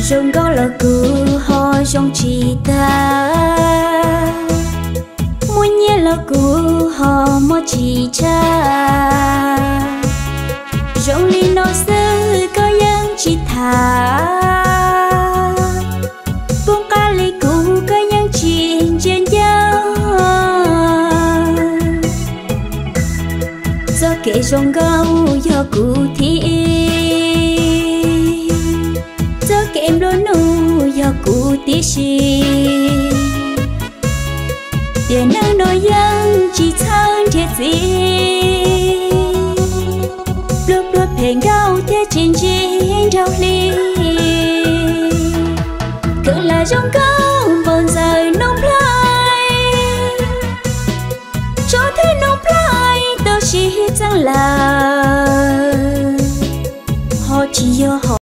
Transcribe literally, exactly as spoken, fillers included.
rong có là cứ ho trong chỉ ta muốn nhớ là cứ ho mà chỉ cha rong li nó xứ có yang chỉ thả buông ca li cũ có yang chỉ trên nhau do kể rong gấu do cụ thi do kể em đôi nụ do cụ tí xì tiền năng nói yang chỉ thân thiệt gì lúc lúc hẹn gấu thế trên chiến đau ly cứ là rong gấu vần rời nông lai cho thế nông lai tôi chỉ chẳng là